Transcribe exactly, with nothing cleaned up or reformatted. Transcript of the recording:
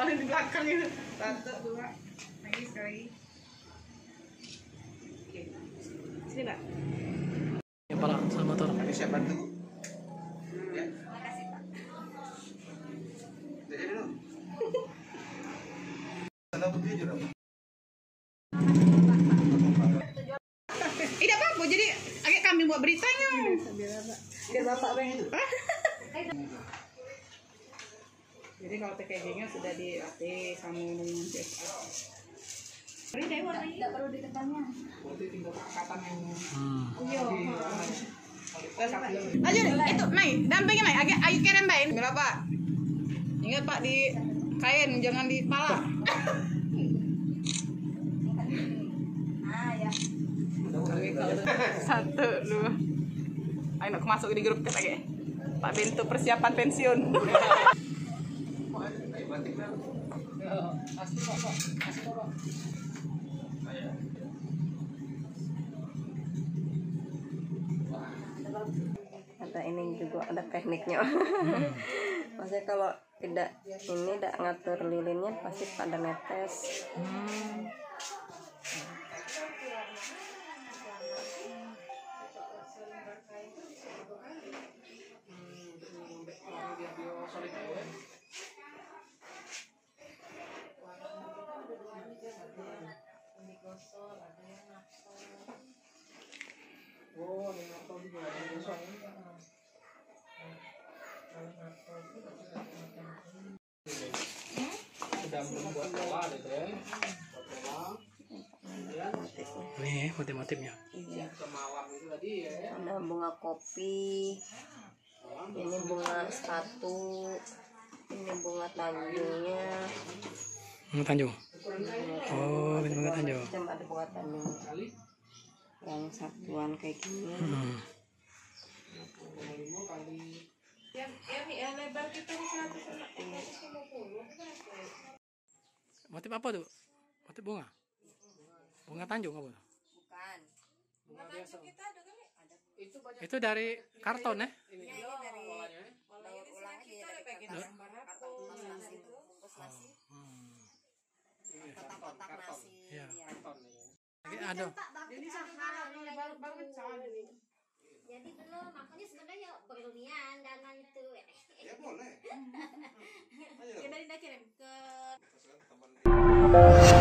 Soalnya di belakang itu. Satu, dua, lagi sekali. Oke. Sini Mbak. Ya Pak, sama motor. Ini siap bantu. Ya. Makasih Pak. Jadi dulu. Sana putih aja dong. Ini apa? Mau jadi agak kambing buat beritanya. Biar Bapak pengen. Jadi kalau packagingnya sudah dilatih sama dengan C S A. Ini deh warnanya. Tidak perlu diketanya. Berarti tinggal angkatan yang. Hmm. Iya. Ayo itu Mai, dampingin Mai, agak ayo kirim Mai. Berapa? Ingat Pak di kain, jangan di kepala. Ah ya. Satu, dua. Ayo nak masuk di grup kita lagi. Pak Bento persiapan pensiun. Ada ini juga ada tekniknya. Maksudnya kalau tidak ini tidak ngatur lilinnya pasti pada netes. Hmm. Oh, ini apa juga sudah membuat pola gitu ya. Nih motif-motifnya. Iya. Semalam itu tadi ya. Ada bunga kopi. Ini bunga sepatu. Ini bunga tanjungnya. Bunga Tanjung. Oh, ini bunga Tanjung. Macam ada bunga tanjung. Yang satuan kayak gini. Hmm. Yang yang yang lebar kita seratus lima puluh. Motif apa tuh? Motif bunga? Bunga Tanjung apa? Bukan. Bunga biasa. Kita ada kali. Itu banyak. Itu dari karton ya? Ini Iya, ini dari polanya. Polanya di sini kita ada pakai gambar karton emas nasi itu, bungkus nasi, Hmm. kotak-kotak nasi. Iya. Iya. Lagi ada. Ini sehari baru baru pecah ini. Jadi belum, makanya sebenarnya berunian dana itu. Ya boleh. Ayo. Kita kirim ke Teman